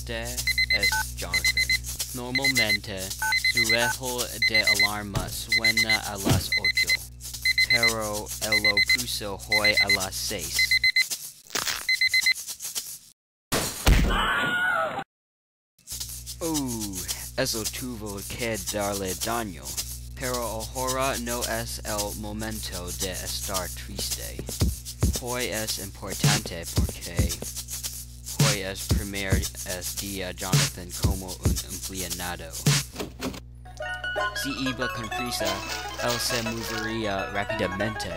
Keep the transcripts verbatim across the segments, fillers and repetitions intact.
triste es Jonathan. Normalmente su reloj de alarma suena a las ocho, pero él lo puso hoy a las seis. Uh, eso tuvo que darle daño, pero ahora no es el momento de estar triste. Hoy es importante porque hoy es primer es día Jonathan como un empleado. Si iba con prisa, él se movería rápidamente.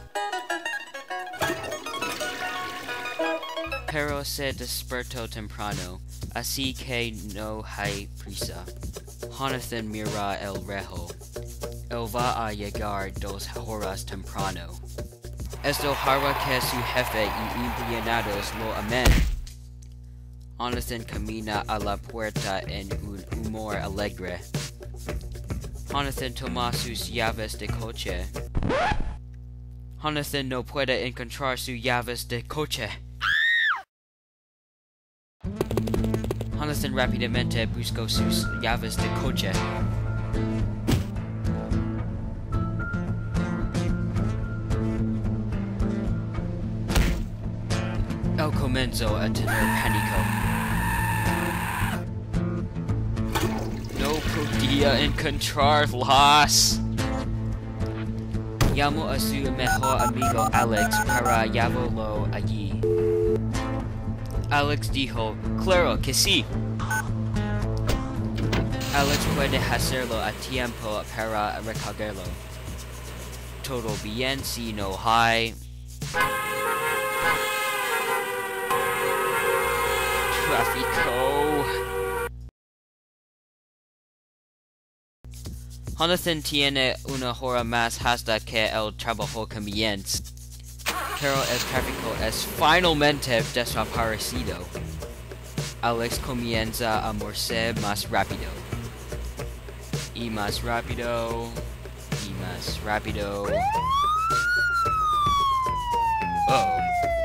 Pero se despertó temprano, así que no hay prisa. Jonathan mira el reloj. Él va a llegar dos horas temprano. Esto hará que su jefe y empleados lo amen. Jonathan camina a la puerta en un humor alegre. Jonathan toma sus llaves de coche. Jonathan no puede encontrar sus llaves de coche. Jonathan rápidamente buscó sus llaves de coche. Él comenzó a tener pánico. No podía encontrarlas. Llamó a su mejor amigo Alex para llevarlo allí. Alex dijo, claro que sí. Alex puede hacerlo a tiempo para recogerlo. Todo bien si no hay tráfico. Jonathan tiene una hora más hasta que el trabajo comience. Pero el tráfico es finalmente desaparecido. Alex comienza a moverse más rápido. Y más rápido. Y más rápido. Oh.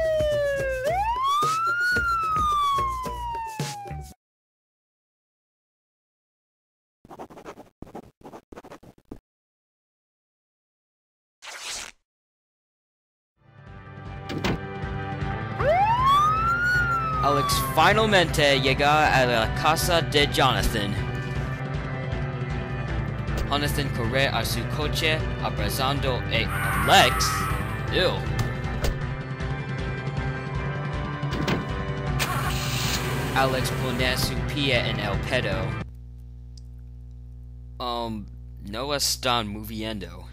Alex finalmente llega a la casa de Jonathan. Jonathan corre a su coche abrazando a Alex. Ew. Alex pone su pie en el pedo. Um, no están moviendo.